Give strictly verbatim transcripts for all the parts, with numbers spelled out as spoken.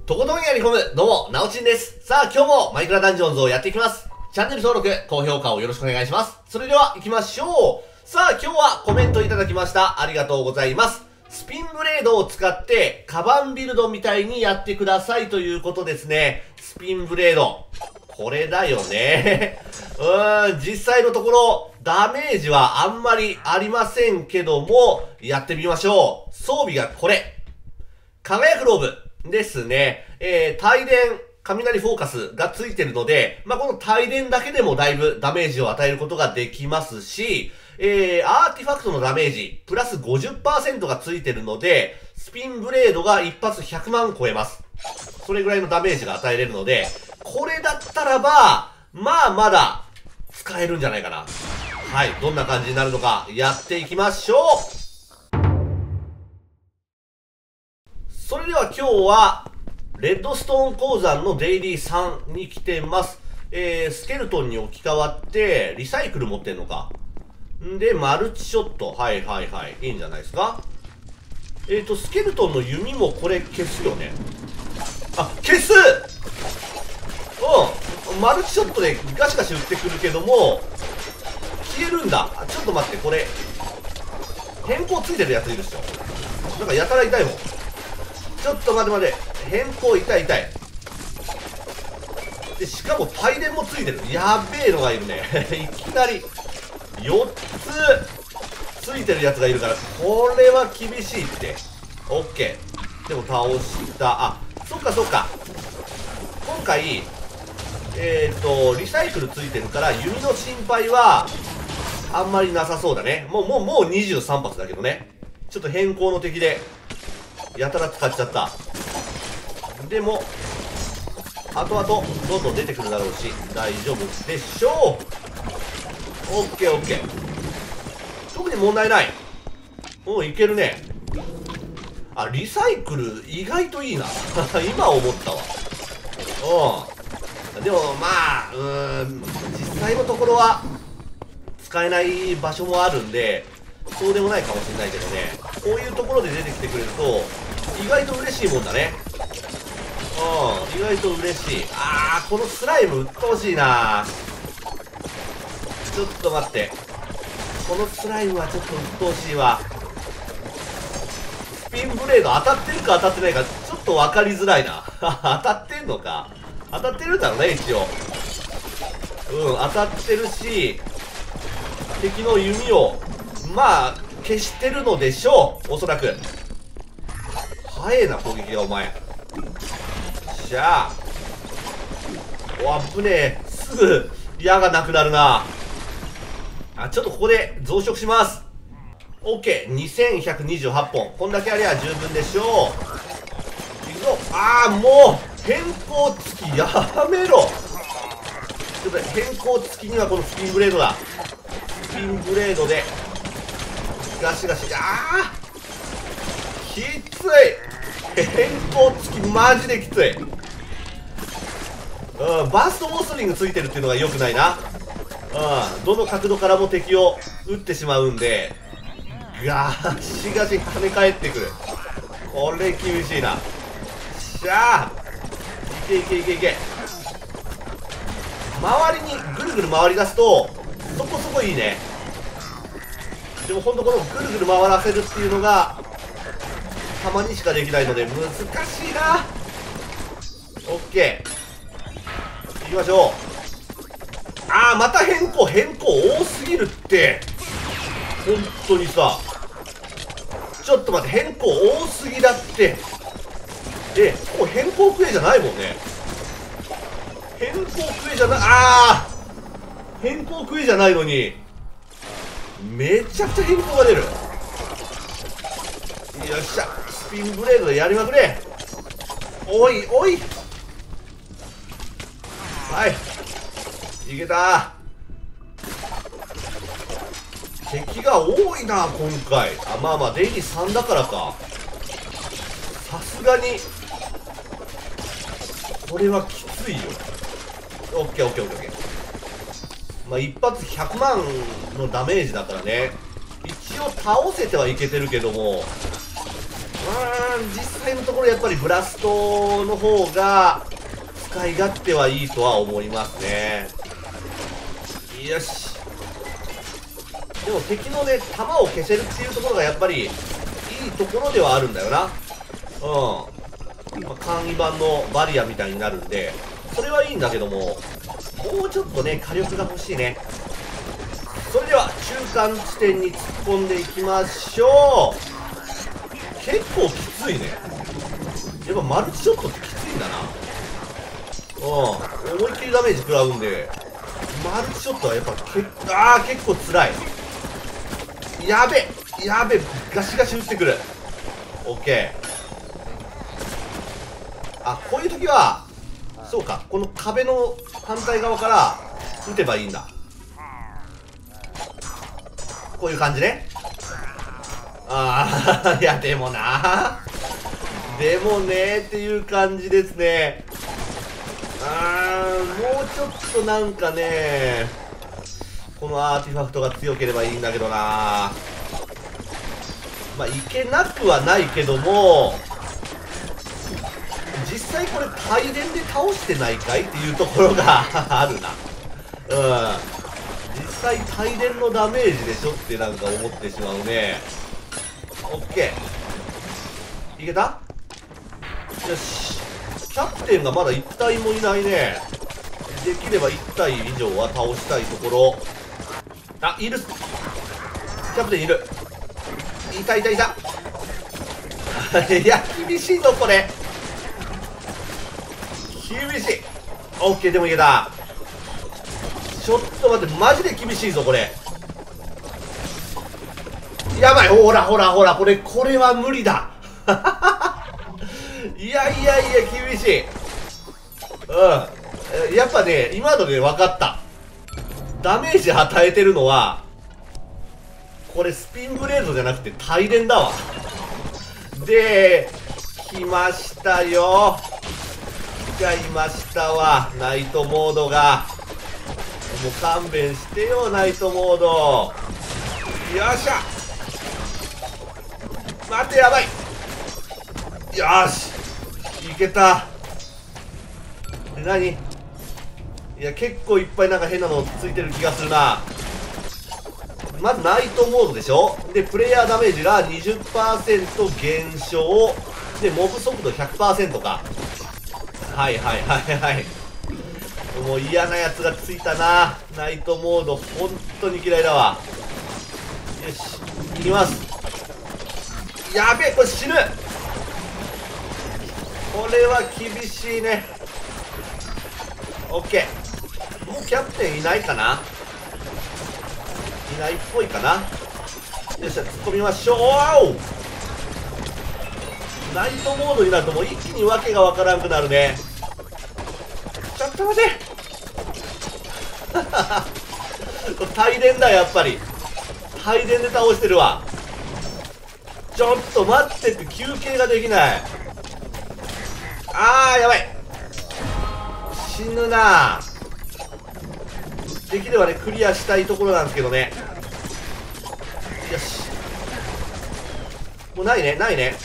とことんやり込む、どうも、なおちんです。さあ、今日もマイクラダンジョンズをやっていきます。チャンネル登録、高評価をよろしくお願いします。それでは、行きましょう。さあ、今日はコメントいただきました。ありがとうございます。スピンブレードを使って、カバンビルドみたいにやってくださいということですね。スピンブレード。これだよね。うーん、実際のところ、ダメージはあんまりありませんけども、やってみましょう。装備がこれ。輝くローブ。ですね。えー、帯電、雷フォーカスがついてるので、まあ、この帯電だけでもだいぶダメージを与えることができますし、えー、アーティファクトのダメージ、プラス ごじゅっパーセント がついてるので、スピンブレードが一発ひゃくまん超えます。それぐらいのダメージが与えれるので、これだったらば、まあまだ使えるんじゃないかな。はい、どんな感じになるのか、やっていきましょう。それでは今日は、レッドストーン鉱山のデイリーさんに来てます。えー、スケルトンに置き換わって、リサイクル持ってんのか。んで、マルチショット。はいはいはい。いいんじゃないですか。えーと、スケルトンの弓もこれ消すよね。あ、消す！うん。マルチショットでガシガシ撃ってくるけども、消えるんだ。あ、ちょっと待って、これ、変更ついてるやついるっしょ。なんかやたら痛いもん。ちょっと待って待って。変更痛い痛い。で、しかも帯電もついてる。やべえのがいるね。いきなり、よっつついてるやつがいるから、これは厳しいって。オッケー。でも倒した。あ、そっかそっか。今回、えーっと、リサイクルついてるから、弓の心配は、あんまりなさそうだね。もう、もう、もうにじゅうさん発だけどね。ちょっと変更の敵で、やたら使っちゃった。でも、後々、どんどん出てくるだろうし、大丈夫でしょう。オッケーオッケー。特に問題ない。うん、いけるね。あ、リサイクル、意外といいな。今思ったわ。うん。でも、まあ、うーん、実際のところは、使えない場所もあるんで、そうでもないかもしれないけどね。こういうところで出てきてくれると、意外と嬉しいもんだね。うん、意外と嬉しい。あー、このスライム鬱陶しいな。ちょっと待って。このスライムはちょっと鬱陶しいわ。スピンブレード当たってるか当たってないか、ちょっと分かりづらいな。当たってんのか。当たってるんだろうね、一応。うん、当たってるし、敵の弓を、まあ、消してるのでしょう。おそらく。早えな、攻撃が、お前。しゃあ。お、あぶねえ。すぐ矢がなくなるな。あ、ちょっとここで増殖します。オッケー。にせんひゃくにじゅうはちほん。こんだけありゃ十分でしょう。いくぞ。ああ、もう変更付きやめろ。ちょっと変更付きにはこのスピンブレードだ。スピンブレードでガシガシ。ああ、きつい。変更付きマジできつい。うん、バーストモンストリングついてるっていうのが良くないな。うん、どの角度からも敵を撃ってしまうんで、ガシガシ跳ね返ってくる。これ厳しいな。しゃあ、いけいけいけいけ。周りにぐるぐる回り出すとそこそこいいね。でもほんとこのぐるぐる回らせるっていうのがたまにしかできないので難しいな。オッケー、行きましょう。あー、また変更変更多すぎるって。本当にさ、ちょっと待って、変更多すぎだって。え、ここ変更クエじゃないもんね。変更クエじゃない。あー、変更クエじゃないのにめちゃくちゃ変更が出る。よっしゃ、スピンブレードでやりまくれ。おいおい、はい、いけた。敵が多いな今回。あ、まあまあデイリーさんだからか。さすがにこれはきついよ。オッケーオッケーオッケー。まあ一発ひゃくまんのダメージだからね。一応倒せてはいけてるけども、 ーん、実際のところやっぱりブラストの方が使い勝手はいいとは思いますね。よし。でも敵のね、弾を消せるっていうところがやっぱりいいところではあるんだよな。うん。まあ、簡易版のバリアみたいになるんで、それはいいんだけども、もうちょっとね、火力が欲しいね。それでは、中間地点に突っ込んでいきましょう。結構きついね。やっぱマルチショットってきついんだな。うん。思いっきりダメージ食らうんで、マルチショットはやっぱけあー結構つらい。やべやべガシガシ打ってくる。オッケー。あ、こういう時はそうか、この壁の反対側から撃てばいいんだ。こういう感じね。ああいやでもなでもねっていう感じですね。あーもうちょっとなんかね、このアーティファクトが強ければいいんだけどな。まあいけなくはないけども、実際これ帯電で倒してないかいっていうところがあるな。うん、実際帯電のダメージでしょってなんか思ってしまうね。オッケー、いけた。よし、キャプテンがまだいち体もいないね。できればいち体以上は倒したいところ。あ、いる、キャプテンいる。いたいたいたいや厳しいぞこれ、厳しい。オッケー、でもいけた。ちょっと待って、マジで厳しいぞこれ。やばい、ほらほらほら、これこれは無理だいやいやいや厳しい。うん、やっぱね今ので分かった。ダメージ与えてるのはこれスピンブレードじゃなくて帯電だわ。で来ましたよ、来ちゃいましたわ、ナイトモードが。もう勘弁してよナイトモード。よっしゃ、待て、やばい。よし、いけた。で何、いや結構いっぱいなんか変なのついてる気がするな。まずナイトモードでしょ。でプレイヤーダメージが にじゅっパーセント 減少で、モブ速度 ひゃくパーセント か。はいはいはいはい。もう嫌なやつがついたな。ナイトモード本当に嫌いだわ。よし、いきます。やべえ、これ死ぬ。これは厳しいね。オッケー、もうキャプテンいないかな、いないっぽいかな。よっしゃ、突っ込みましょう。おー、ナイトモードになるともう一気にわけがわからんくなるね。ちょっと待て帯電だ、やっぱり帯電で倒してるわ。ちょっと待ってって、休憩ができない。あーやばい、死ぬな。できればねクリアしたいところなんですけどね。よし、もうないねないね。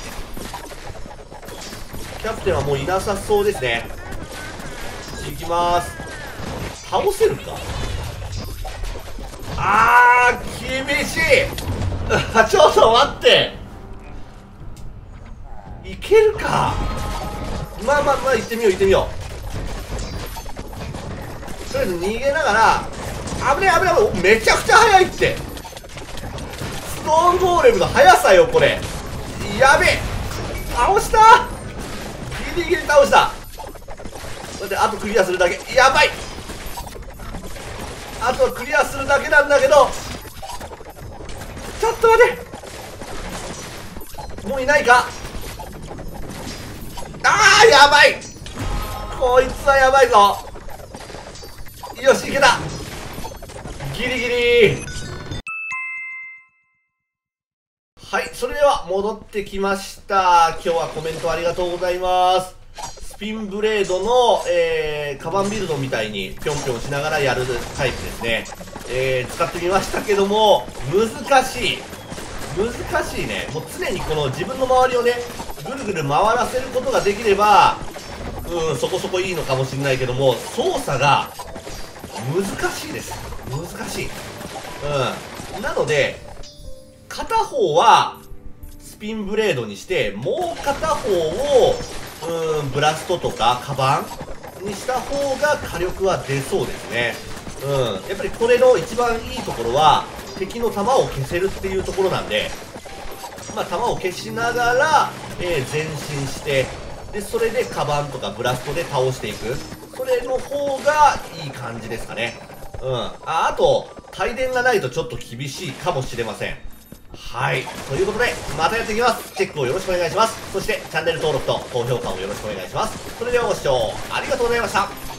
キャプテンはもういなさそうですね。いきまーす。倒せるか。あー厳しいちょっと待って、いけるか。まあまあまあ行ってみよう行ってみよう。とりあえず逃げながら、危ねえ危ねえ、めちゃくちゃ速いって。ストーンゴーレムの速さよこれ。やべえ、倒した、ギリギリ倒した。それであとクリアするだけ。やばい、あとはクリアするだけなんだけど、ちょっと待て、もういないか。あーやばい、こいつはやばいぞ。よしいけた、ギリギリ。はい、それでは戻ってきました。今日はコメントありがとうございます。スピンブレードの、えー、カバンビルドみたいにぴょんぴょんしながらやるタイプですね。えー、使ってみましたけども難しい。 難しいね。もう常にこの自分の周りをね、ぐるぐる回らせることができれば、うん、そこそこいいのかもしれないけども、操作が難しいです。難しい。うん。なので、片方はスピンブレードにして、もう片方を、うん、ブラストとかカバンにした方が火力は出そうですね。うん。やっぱりこれの一番いいところは、敵の弾を消せるっていうところなんで、まあ、弾を消しながら、えー、前進して、で、それでカバンとかブラストで倒していく。それの方がいい感じですかね。うん。あ、あと、帯電がないとちょっと厳しいかもしれません。はい。ということで、またやっていきます。チェックをよろしくお願いします。そして、チャンネル登録と高評価をよろしくお願いします。それではご視聴ありがとうございました。